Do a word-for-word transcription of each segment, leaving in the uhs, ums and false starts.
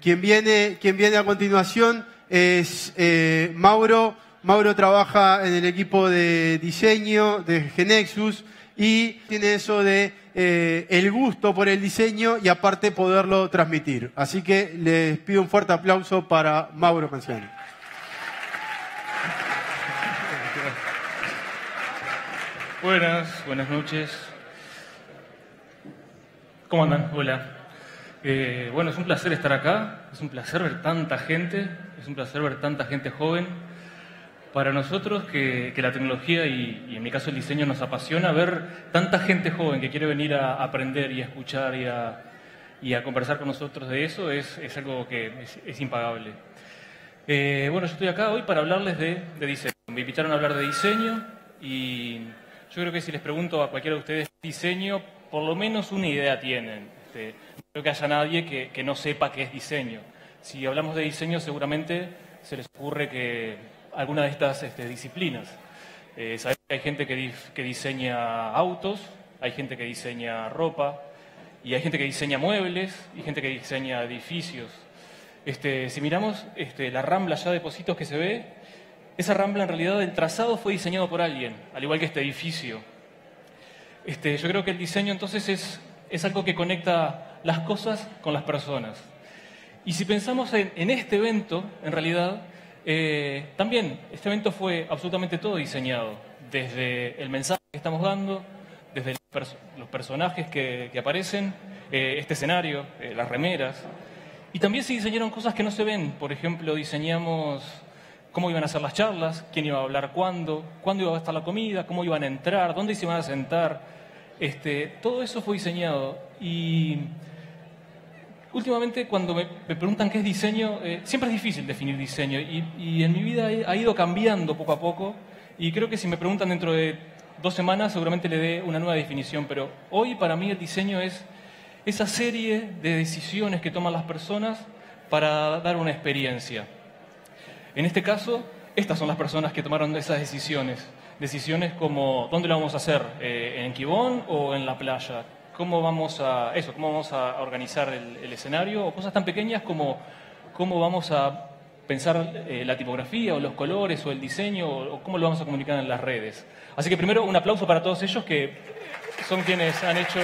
Quien viene, quien viene a continuación es eh, Mauro. Mauro trabaja en el equipo de diseño de GeNexus y tiene eso de eh, el gusto por el diseño y aparte poderlo transmitir. Así que les pido un fuerte aplauso para Mauro Canciani. Buenas, buenas noches. ¿Cómo andan? Hola. Eh, bueno, es un placer estar acá, es un placer ver tanta gente, es un placer ver tanta gente joven. Para nosotros que, que la tecnología y, y en mi caso el diseño nos apasiona, ver tanta gente joven que quiere venir a aprender y a escuchar y a, y a conversar con nosotros de eso es, es algo que es, es impagable. Eh, bueno, yo estoy acá hoy para hablarles de, de diseño. Me invitaron a hablar de diseño y yo creo que si les pregunto a cualquiera de ustedes diseño, por lo menos una idea tienen. Este, no creo que haya nadie que, que no sepa qué es diseño. Si hablamos de diseño, seguramente se les ocurre que alguna de estas este, disciplinas. Eh, sabemos que hay gente que, di que diseña autos, hay gente que diseña ropa, y hay gente que diseña muebles, y gente que diseña edificios. Este, si miramos este, la rambla ya de Pocitos que se ve, esa rambla en realidad el trazado fue diseñado por alguien, al igual que este edificio. Este, yo creo que el diseño entonces es, es algo que conecta las cosas con las personas. Y si pensamos en, en este evento, en realidad, eh, también este evento fue absolutamente todo diseñado, desde el mensaje que estamos dando, desde los, pers los personajes que, que aparecen, eh, este escenario, eh, las remeras. Y también se diseñaron cosas que no se ven. Por ejemplo, diseñamos cómo iban a ser las charlas, quién iba a hablar cuándo, cuándo iba a estar la comida, cómo iban a entrar, dónde se iban a sentar. Este, todo eso fue diseñado. Y últimamente cuando me, me preguntan qué es diseño, eh, siempre es difícil definir diseño. Y, y en mi vida he, ha ido cambiando poco a poco. Y creo que si me preguntan dentro de dos semanas, seguramente le dé una nueva definición. Pero hoy para mí el diseño es esa serie de decisiones que toman las personas para dar una experiencia. En este caso, estas son las personas que tomaron esas decisiones. Decisiones como dónde lo vamos a hacer, eh, en Quibón o en la playa. Cómo vamos a eso, cómo vamos a organizar el, el escenario, o cosas tan pequeñas como cómo vamos a pensar eh, la tipografía o los colores o el diseño o, o cómo lo vamos a comunicar en las redes. Así que primero un aplauso para todos ellos que son quienes han hecho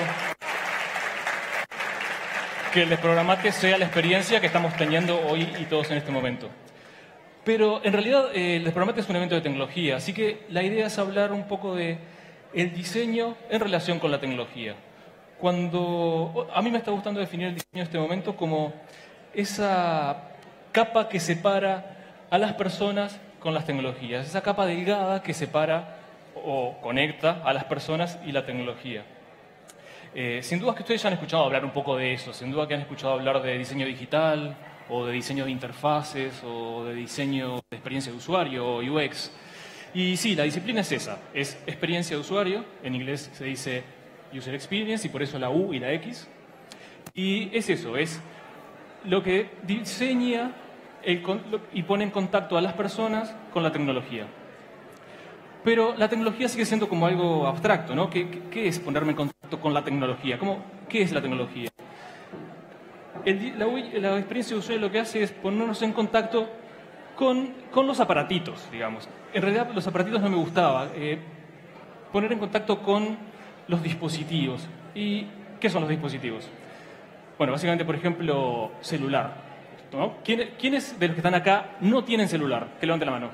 que el Desprogramate sea la experiencia que estamos teniendo hoy y todos en este momento. Pero en realidad eh, el Desprogramate es un evento de tecnología, así que la idea es hablar un poco de el diseño en relación con la tecnología. Cuando a mí me está gustando definir el diseño en este momento como esa capa que separa a las personas con las tecnologías, esa capa delgada que separa o conecta a las personas y la tecnología. Eh, sin duda que ustedes ya han escuchado hablar un poco de eso, sin duda que han escuchado hablar de diseño digital, o de diseño de interfaces, o de diseño de experiencia de usuario, o U X. Y sí, la disciplina es esa, es experiencia de usuario, en inglés se dice User Experience, y por eso la U y la X. Y es eso, es lo que diseña el, y pone en contacto a las personas con la tecnología. Pero la tecnología sigue siendo como algo abstracto, ¿no? ¿Qué, qué, qué es ponerme en contacto con la tecnología? ¿Cómo, ¿Qué es la tecnología? El, la, la experiencia de usuario lo que hace es ponernos en contacto con, con los aparatitos, digamos. En realidad los aparatitos no me gustaba. Eh, poner en contacto con los dispositivos. ¿Y qué son los dispositivos? Bueno, básicamente, por ejemplo, celular, ¿no? ¿Quién, ¿Quiénes de los que están acá no tienen celular? Que levante la mano.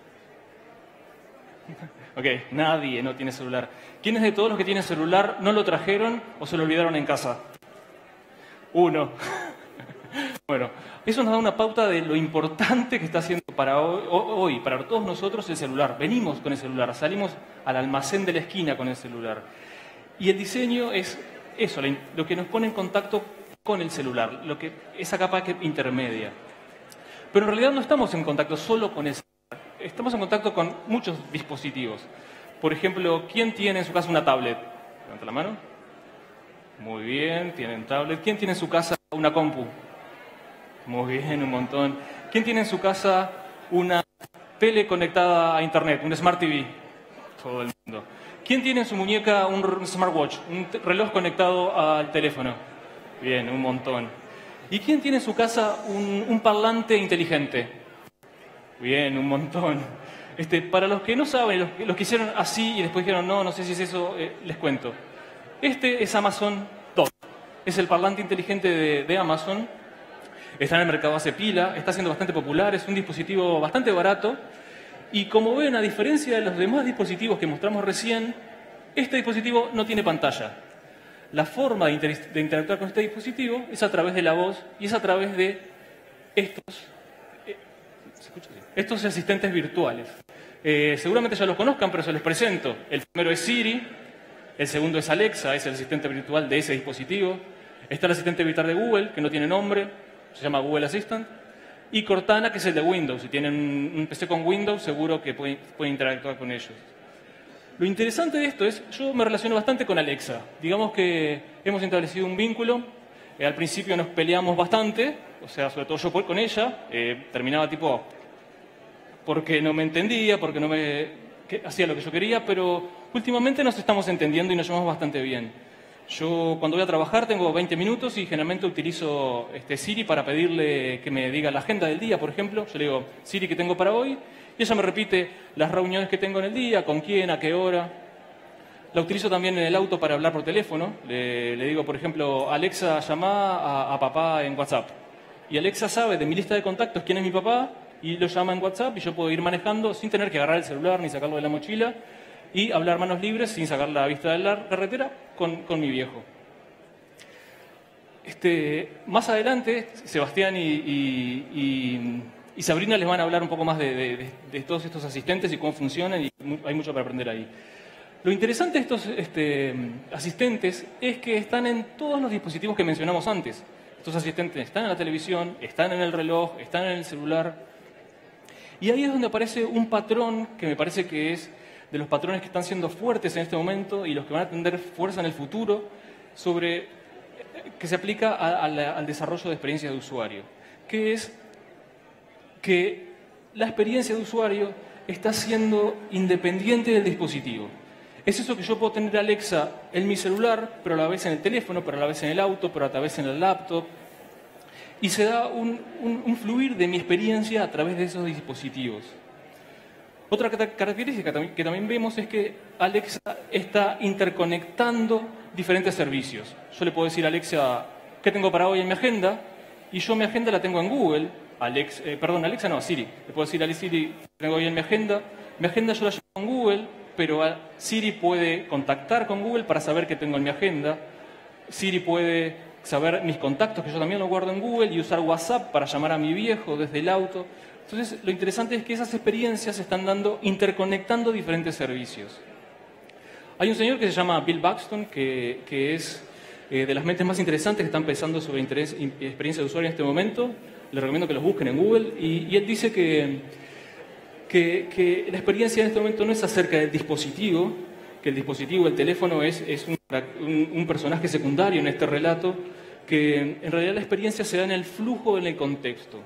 Ok, nadie no tiene celular. ¿Quiénes de todos los que tienen celular no lo trajeron o se lo olvidaron en casa? Uno. Bueno, eso nos da una pauta de lo importante que está haciendo para hoy, hoy, para todos nosotros el celular. Venimos con el celular, salimos al almacén de la esquina con el celular. Y el diseño es eso, lo que nos pone en contacto con el celular, lo que, esa capa que intermedia. Pero en realidad no estamos en contacto solo con el celular. Estamos en contacto con muchos dispositivos. Por ejemplo, ¿quién tiene en su casa una tablet? Levanta la mano. Muy bien, tienen tablet. ¿Quién tiene en su casa una compu? Muy bien, un montón. ¿Quién tiene en su casa una tele conectada a internet, un Smart T V? Todo el mundo. ¿Quién tiene en su muñeca un smartwatch, un reloj conectado al teléfono? Bien, un montón. ¿Y quién tiene en su casa un, un parlante inteligente? Bien, un montón. Este, para los que no saben, los, los que hicieron así y después dijeron, no, no sé si es eso, eh, les cuento. Este es Amazon Dot. Es el parlante inteligente de, de Amazon. Está en el mercado hace pila, está siendo bastante popular, es un dispositivo bastante barato. Y como ven, a diferencia de los demás dispositivos que mostramos recién, este dispositivo no tiene pantalla. La forma de, inter de interactuar con este dispositivo es a través de la voz y es a través de estos, eh, ¿se escucha? estos asistentes virtuales. Eh, seguramente ya los conozcan, pero se les presento. El primero es Siri, el segundo es Alexa, es el asistente virtual de ese dispositivo. Está el asistente virtual de Google, que no tiene nombre, se llama Google Assistant. Y Cortana, que es el de Windows. Si tienen un P C con Windows, seguro que pueden, pueden interactuar con ellos. Lo interesante de esto es, yo me relaciono bastante con Alexa. Digamos que hemos establecido un vínculo. Eh, al principio nos peleamos bastante, o sea, sobre todo yo con ella. Eh, terminaba tipo, porque no me entendía, porque no me que, hacía lo que yo quería, pero últimamente nos estamos entendiendo y nos llevamos bastante bien. Yo cuando voy a trabajar tengo veinte minutos y generalmente utilizo este, Siri para pedirle que me diga la agenda del día, por ejemplo. Yo le digo, Siri, ¿qué tengo para hoy? Y ella me repite las reuniones que tengo en el día, con quién, a qué hora. La utilizo también en el auto para hablar por teléfono. Le, le digo, por ejemplo, Alexa, llama a, a papá en WhatsApp. Y Alexa sabe de mi lista de contactos quién es mi papá y lo llama en WhatsApp y yo puedo ir manejando sin tener que agarrar el celular ni sacarlo de la mochila y hablar manos libres sin sacar la vista de la carretera con, con mi viejo. Este, más adelante, Sebastián y, y, y, y Sabrina les van a hablar un poco más de, de, de todos estos asistentes y cómo funcionan, y hay mucho para aprender ahí. Lo interesante de estos este, asistentes es que están en todos los dispositivos que mencionamos antes. Estos asistentes están en la televisión, están en el reloj, están en el celular. Y ahí es donde aparece un patrón que me parece que es de los patrones que están siendo fuertes en este momento y los que van a tener fuerza en el futuro, sobre, que se aplica a, a la, al desarrollo de experiencias de usuario, que es que la experiencia de usuario está siendo independiente del dispositivo. Es eso que yo puedo tener Alexa en mi celular, pero a la vez en el teléfono, pero a la vez en el auto, pero a la vez en el laptop, y se da un, un, un fluir de mi experiencia a través de esos dispositivos. Otra característica que también vemos es que Alexa está interconectando diferentes servicios. Yo le puedo decir a Alexa, ¿qué tengo para hoy en mi agenda? Y yo mi agenda la tengo en Google. Alex, eh, perdón, Alexa no, Siri. Le puedo decir a Siri, ¿qué tengo hoy en mi agenda? Mi agenda yo la llevo en Google, pero Siri puede contactar con Google para saber qué tengo en mi agenda. Siri puede saber mis contactos, que yo también lo guardo en Google, y usar WhatsApp para llamar a mi viejo desde el auto. Entonces, lo interesante es que esas experiencias se están dando interconectando diferentes servicios. Hay un señor que se llama Bill Buxton, que, que es eh, de las mentes más interesantes que están pensando sobre interés, experiencia de usuario en este momento. Les recomiendo que los busquen en Google. Y, y él dice que, que, que la experiencia en este momento no es acerca del dispositivo, que el dispositivo, el teléfono, es, es un, un, un personaje secundario en este relato, que en realidad la experiencia se da en el flujo, en el contexto.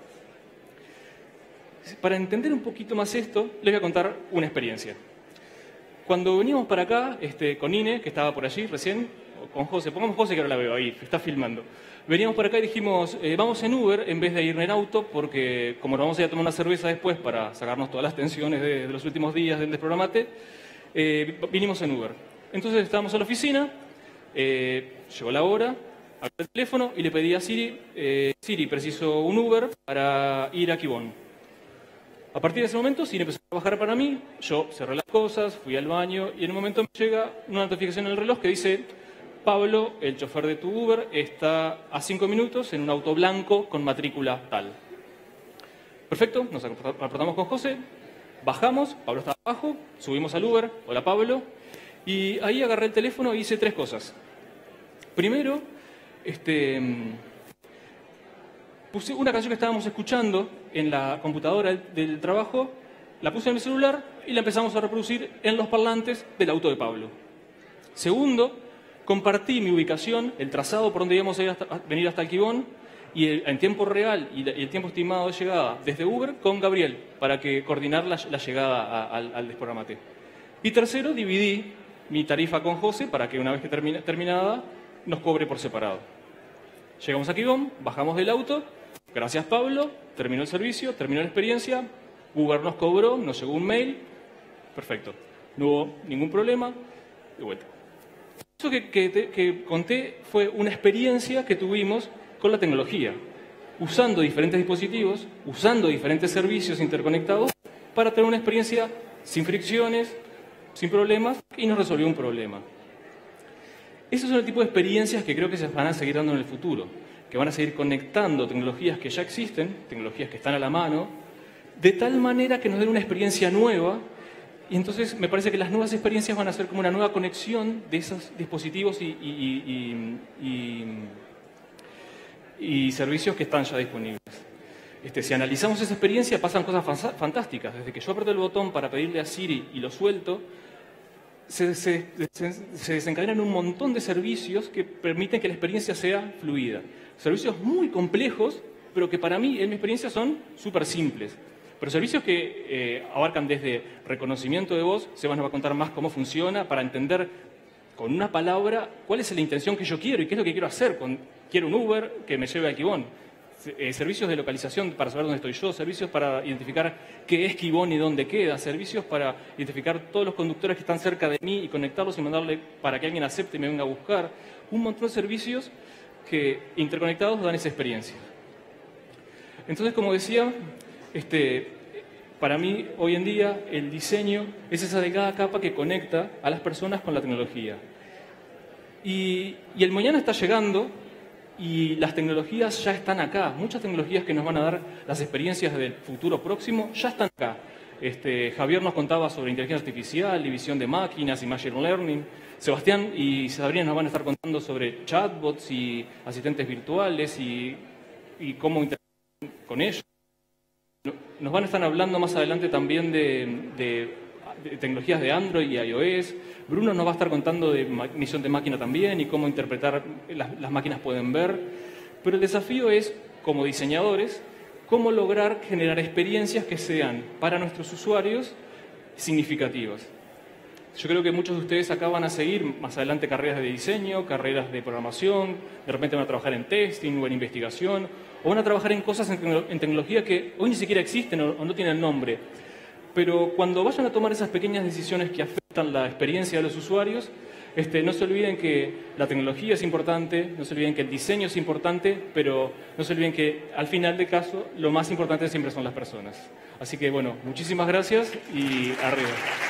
Para entender un poquito más esto, les voy a contar una experiencia. Cuando veníamos para acá, este, con Ine, que estaba por allí recién, o con José, pongamos José que ahora la veo ahí, que está filmando. Veníamos para acá y dijimos, eh, vamos en Uber en vez de ir en auto, porque como nos vamos a ir a tomar una cerveza después para sacarnos todas las tensiones de, de los últimos días del desprogramate, eh, vinimos en Uber. Entonces estábamos en la oficina, eh, llegó la hora, abrí el teléfono y le pedí a Siri, eh, Siri, preciso un Uber para ir a Quibón. A partir de ese momento, Siri empezó a trabajar para mí, yo cerré las cosas, fui al baño y en un momento me llega una notificación en el reloj que dice: Pablo, el chofer de tu Uber, está a cinco minutos en un auto blanco con matrícula tal. Perfecto, nos apartamos con José, bajamos, Pablo estaba abajo, subimos al Uber, hola Pablo, y ahí agarré el teléfono e hice tres cosas. Primero, este... puse una canción que estábamos escuchando en la computadora del trabajo, la puse en mi celular y la empezamos a reproducir en los parlantes del auto de Pablo. Segundo, compartí mi ubicación, el trazado por donde íbamos a, ir hasta, a venir hasta el Quibón, y el, en tiempo real y, la, y el tiempo estimado de llegada desde Uber con Gabriel, para que coordinar la, la llegada a, a, al desprogramate. Y tercero, dividí mi tarifa con José para que una vez que termine, terminada nos cobre por separado. Llegamos a Kibón, bajamos del auto, gracias Pablo, terminó el servicio, terminó la experiencia, Uber nos cobró, nos llegó un mail, perfecto, no hubo ningún problema, de vuelta. Eso que, que, te, que conté fue una experiencia que tuvimos con la tecnología, usando diferentes dispositivos, usando diferentes servicios interconectados para tener una experiencia sin fricciones, sin problemas, y nos resolvió un problema. Esos son el tipo de experiencias que creo que se van a seguir dando en el futuro, que van a seguir conectando tecnologías que ya existen, tecnologías que están a la mano, de tal manera que nos den una experiencia nueva, y entonces me parece que las nuevas experiencias van a ser como una nueva conexión de esos dispositivos y, y, y, y, y servicios que están ya disponibles. Este, si analizamos esa experiencia, pasan cosas fantásticas. Desde que yo aprieto el botón para pedirle a Siri y lo suelto, se, se, se, se desencadenan un montón de servicios que permiten que la experiencia sea fluida. Servicios muy complejos, pero que para mí, en mi experiencia, son súper simples. Pero servicios que eh, abarcan desde reconocimiento de voz, se van a contar más cómo funciona, para entender con una palabra cuál es la intención que yo quiero y qué es lo que quiero hacer. Con, quiero un Uber que me lleve a Kibón. Eh, servicios de localización para saber dónde estoy yo, servicios para identificar qué es Kibón y dónde queda, servicios para identificar todos los conductores que están cerca de mí y conectarlos y mandarle para que alguien acepte y me venga a buscar. Un montón de servicios que interconectados dan esa experiencia. Entonces, como decía, este, para mí hoy en día el diseño es esa delgada capa que conecta a las personas con la tecnología. Y, y el mañana está llegando. Y las tecnologías ya están acá. Muchas tecnologías que nos van a dar las experiencias del futuro próximo ya están acá. Este, Javier nos contaba sobre inteligencia artificial, división de máquinas y machine learning. Sebastián y Sabrina nos van a estar contando sobre chatbots y asistentes virtuales y, y cómo interactuar con ellos. Nos van a estar hablando más adelante también de, de, de tecnologías de Android y iOS. Bruno nos va a estar contando de misión de máquina también y cómo interpretar las, las máquinas pueden ver. Pero el desafío es, como diseñadores, cómo lograr generar experiencias que sean para nuestros usuarios significativas. Yo creo que muchos de ustedes acá van a seguir más adelante carreras de diseño, carreras de programación, de repente van a trabajar en testing o en investigación, o van a trabajar en cosas en, tecno en tecnología que hoy ni siquiera existen o, o no tienen nombre. Pero cuando vayan a tomar esas pequeñas decisiones que afectan la experiencia de los usuarios, este, no se olviden que la tecnología es importante, no se olviden que el diseño es importante, pero no se olviden que al final del caso lo más importante siempre son las personas. Así que bueno, muchísimas gracias y arriba.